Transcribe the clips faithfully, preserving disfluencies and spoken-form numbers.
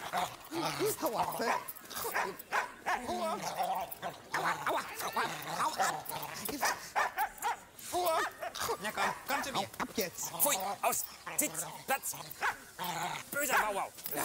Aua. Aua. Aua. Aua. Na komm, komm zu mir. Ab jetzt. Pfui, aus, Sitz, Platz. Böser Bauau. Ja.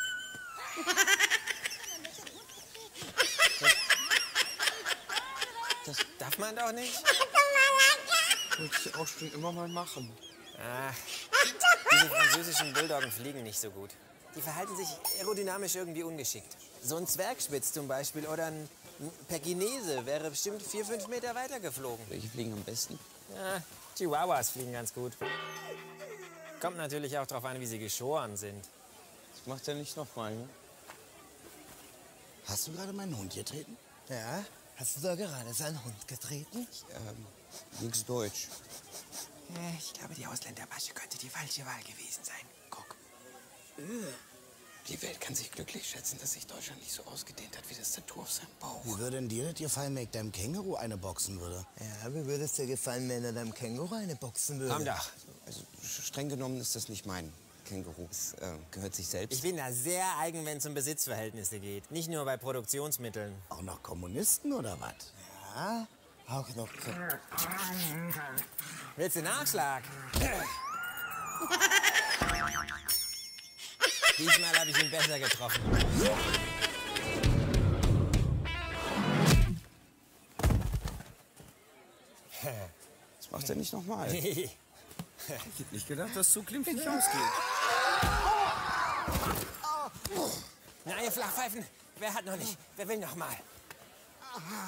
Das, das darf man doch nicht. Wollte ich auch schon immer mal machen. Ach, diese französischen Bulldoggen fliegen nicht so gut. Die verhalten sich aerodynamisch irgendwie ungeschickt. So ein Zwergspitz zum Beispiel oder ein Pekinese wäre bestimmt vier, fünf Meter weiter geflogen. Welche fliegen am besten? Ja, Chihuahuas fliegen ganz gut. Kommt natürlich auch darauf an, wie sie geschoren sind. Das macht er nicht nochmal, ne? Hast du gerade meinen Hund getreten? Ja? Hast du da gerade seinen Hund getreten? Ähm, nix Deutsch. Ich glaube, die Ausländermasche könnte die falsche Wahl gewesen sein. Guck. Die Welt kann sich glücklich schätzen, dass sich Deutschland nicht so ausgedehnt hat wie das Tattoo auf seinem Bauch. Wie würde denn dir das gefallen, wenn ich deinem Känguru eine boxen würde? Ja, wie würde es dir gefallen, wenn er deinem Känguru eine boxen würde? Komm doch. Also streng genommen ist das nicht mein Känguru. Es äh, gehört sich selbst. Ich bin da sehr eigen, wenn es um Besitzverhältnisse geht. Nicht nur bei Produktionsmitteln. Auch noch Kommunisten oder was? Ja, auch noch. Willst du Nachschlag? Diesmal habe ich ihn besser getroffen. Das macht er nicht nochmal. Nee. Ich hätte nicht gedacht, dass es so glimpflich ausgeht. Na, ihr Flachpfeifen, wer hat noch nicht? Wer will noch mal?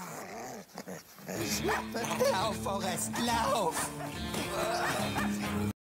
Lauf, Forrest, lauf!